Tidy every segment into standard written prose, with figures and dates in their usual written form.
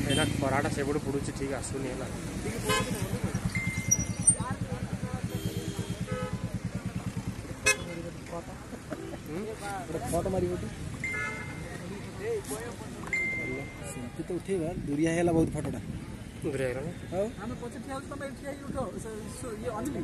एना खराटा से बड़े पड़ुची ठीक आसुनी है फोटो मारी तो उठेगा दूरिया है बहुत फोटोटा दूरिया है हम पछे ठिया तमे ठिया उठो ये अनिल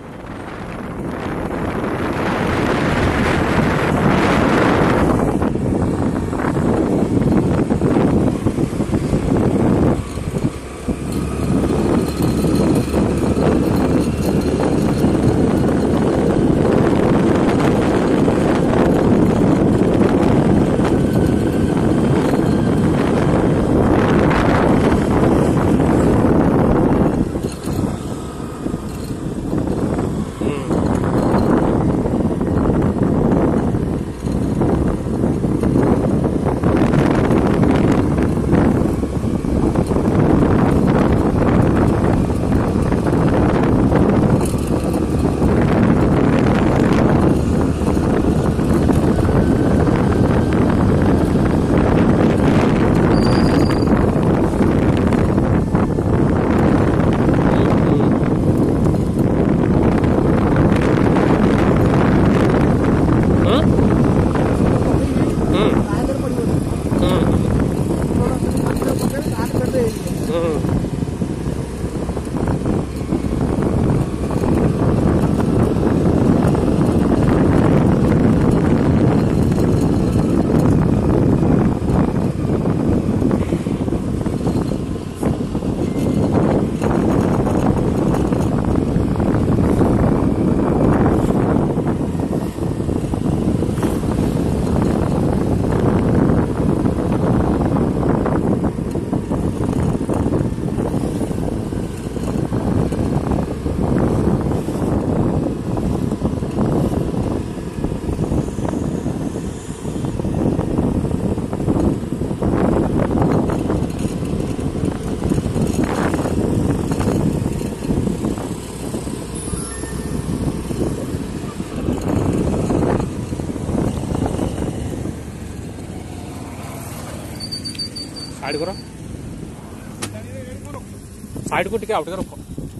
साइड करो साइड को टिके आउट रखो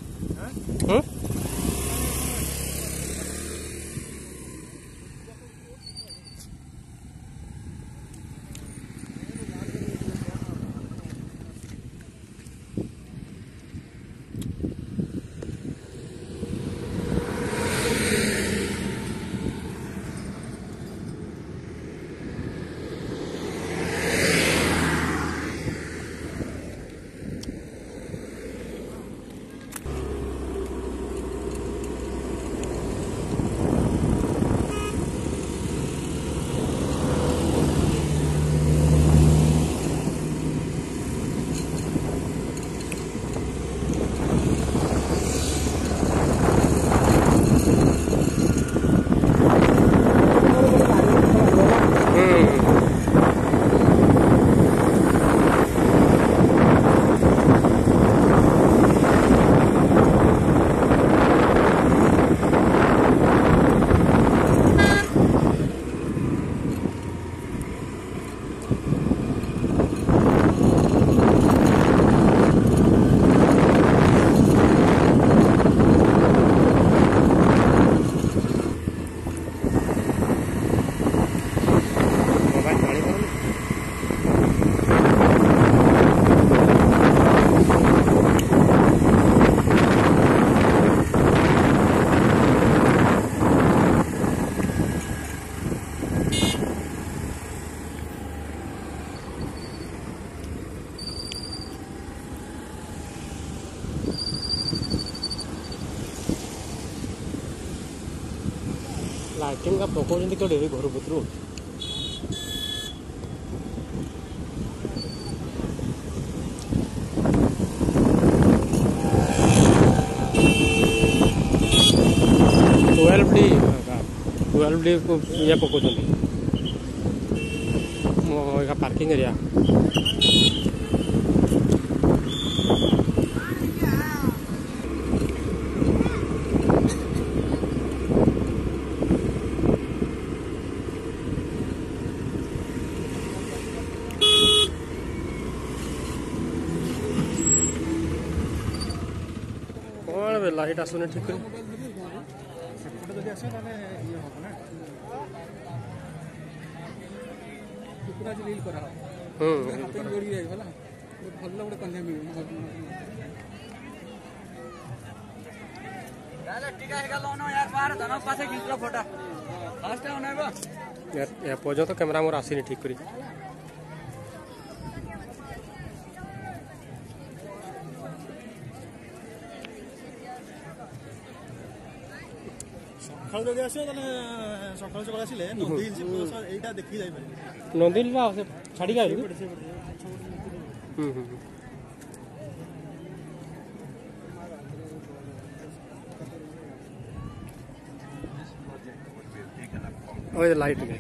लाइटिंग का पकाउछन्ति के डेरी घर भितर 12D को ये पकाउछन्ति मो पार्किंग एरिया लाइट आसुनी ठीक कर पर्यटन कैमेरा मोर आसनी ठीक कर सकाल जब आस सकाल सकाल आसिले नंदी हिल्स एटा देखि जाई पारे नंदी हिल्स छाड़ी गए लाइट गए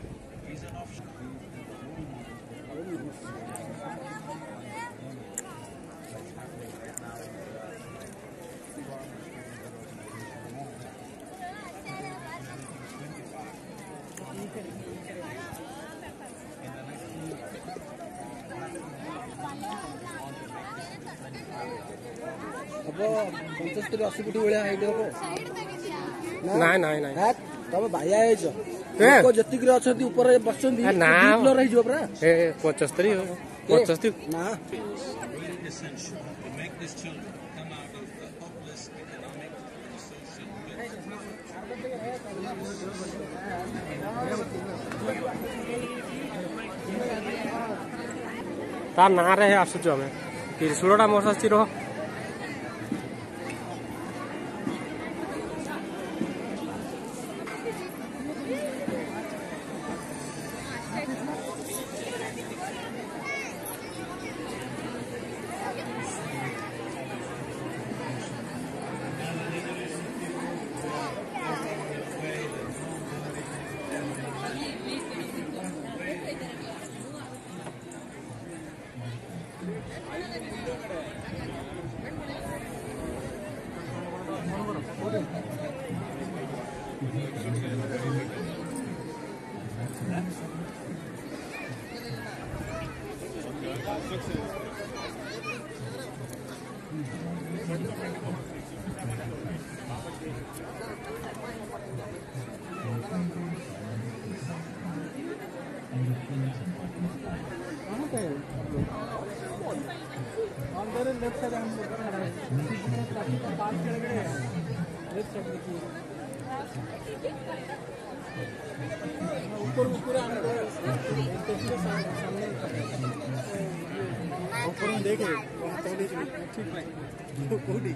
अब 75-80 फुट भाया हाइट हम ना ना ना तुम भाया लोक जतिक ऊपर बस फ्लोर रही 75 ना तार ना रहे आसुच आम त्रिशूलटा मोर आसी रह लेफ्ट साइड हम लेफ्ट साइड देखिए ऊपर ऊपर सामने ऊपर में देखे ठीक है कोडी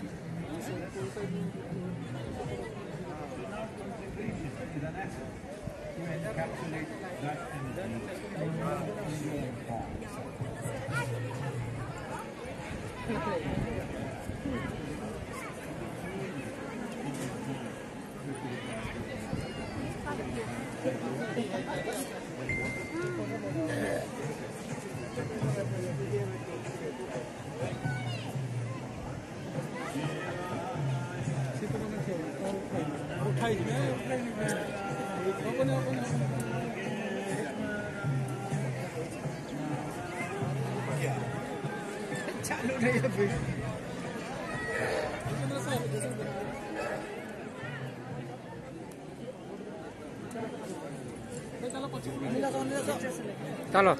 चालू नहीं है चलो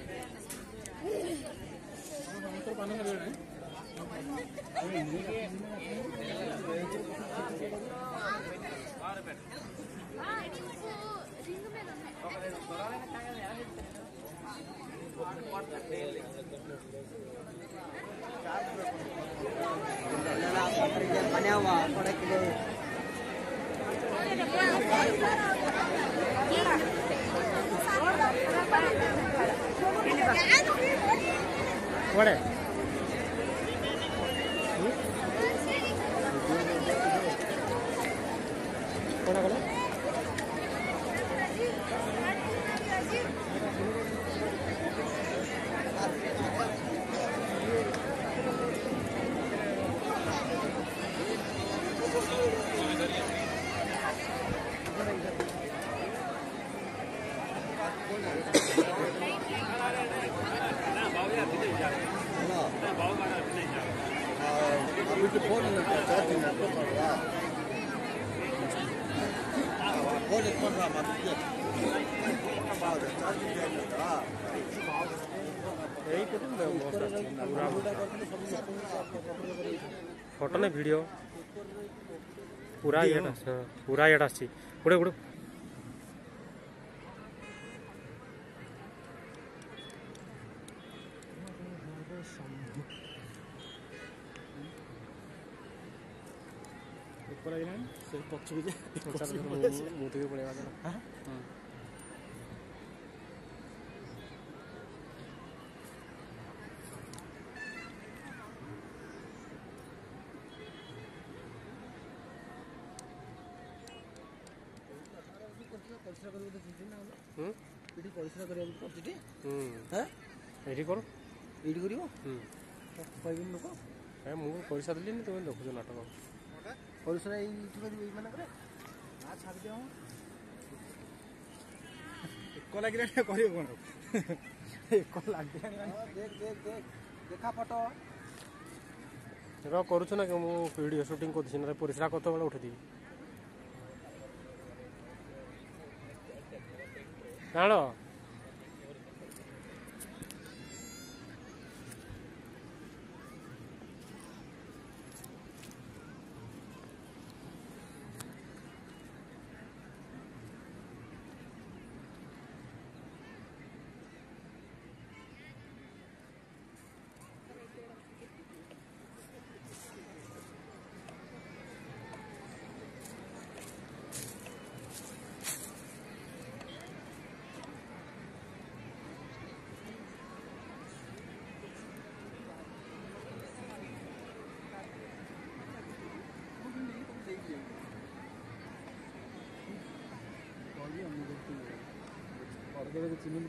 बना हुआ थोड़ा किलो फोटो ने वीडियो पूरा ये पूरा ये गुड़े गुड़े परिश्रा कर लोक मुझे पैसा देली तुम देखुच नाटक परिश्रा लगे देखा फोटो करुच ना मुझे वीडियो शूटिंग कर परिश्रा कत बेले उठेदी जान चिन्ह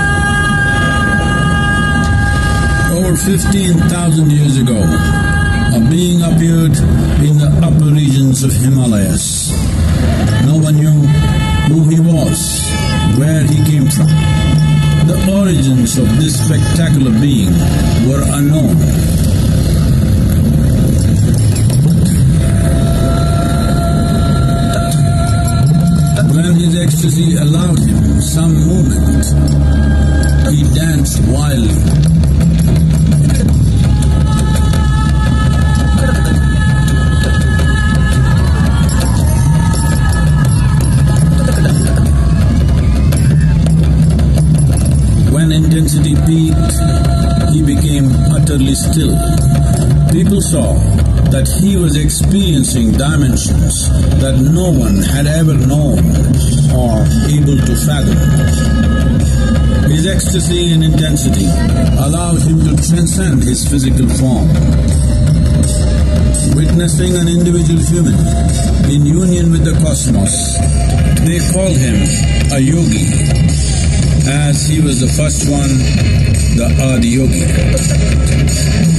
Over 15,000 years ago, a a being appeared in the upper regions of Himalayas. No one knew who he was, where he came from. The origins of this spectacular being were unknown. When his ecstasy allowed him some movement, he danced wildly. When intensity peaked, he became utterly still. People saw that he was experiencing dimensions that no one had ever known or able to fathom. His ecstasy and intensity allowed him to transcend his physical form. Witnessing an individual human in union with the cosmos, they called him a yogi, as he was the first one, the Adiyogi.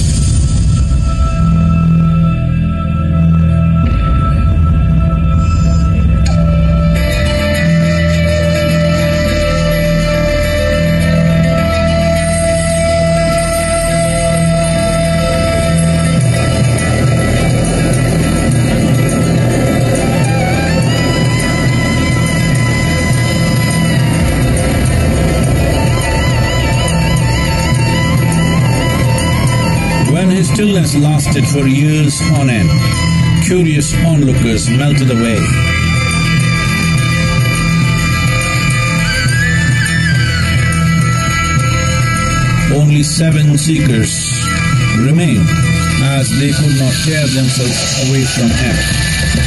When his stillness lasted for years on end, curious onlookers melted away. Only 7 seekers remained, as they could not tear themselves away from him.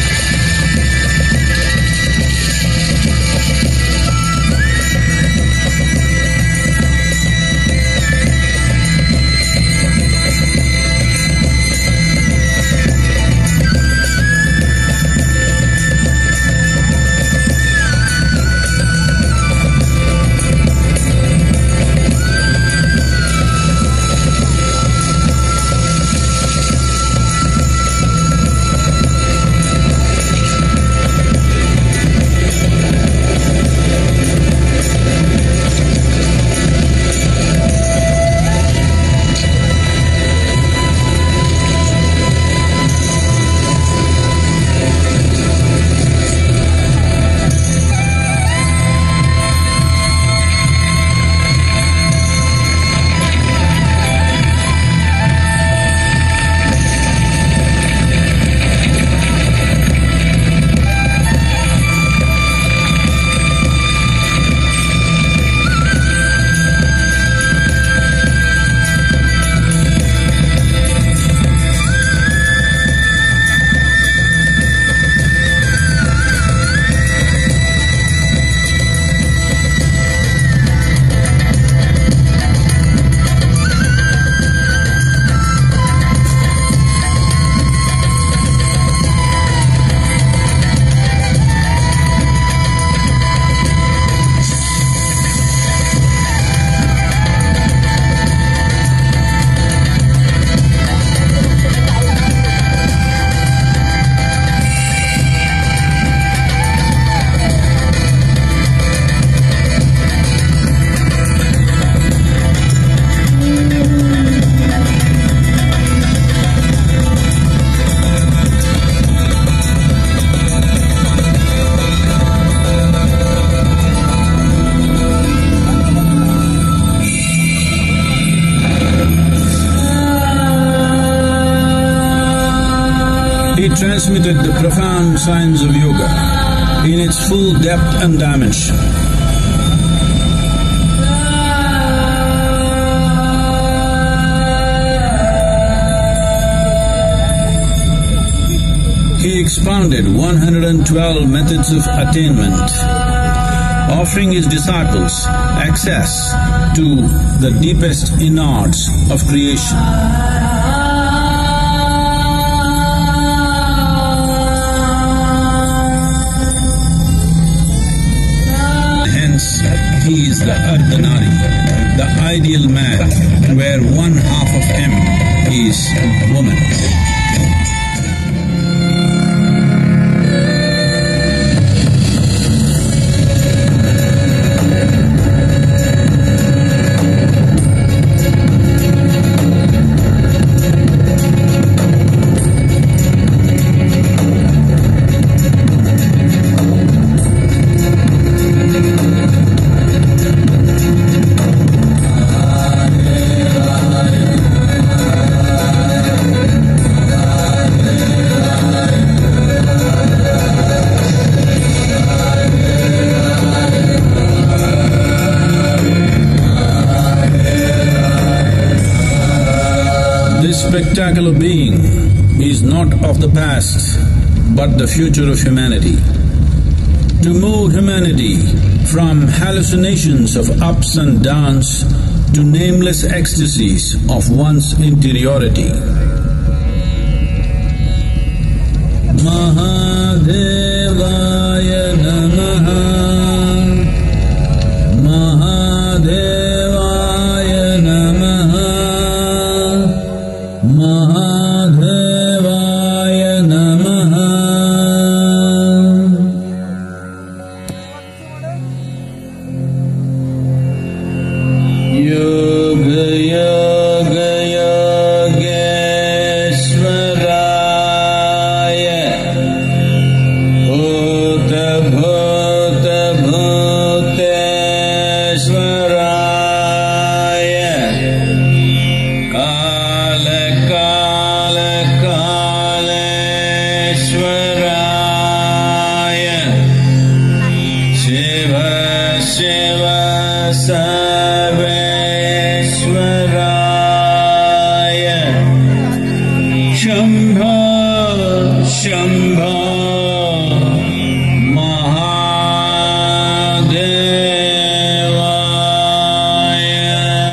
He transmitted the profound science of yoga in its full depth and dimension. He expounded 112 methods of attainment, offering his disciples access to the deepest innards of creation. He is the Ardhanari, the ideal man, where one half of him is woman. This spectacular being is not of the past, but the future of humanity. To move humanity from hallucinations of ups and downs to nameless ecstasies of one's interiority. Mahadevaya Namaha, Mahadevaya Namaha, Mahadevaya Namaha. Yoga Yoga Yogeshwaraya, Bhuta Bhuta Bhuteshwaraya, Kala Kala Kaleshwaraya, Shiva Shiva Sarve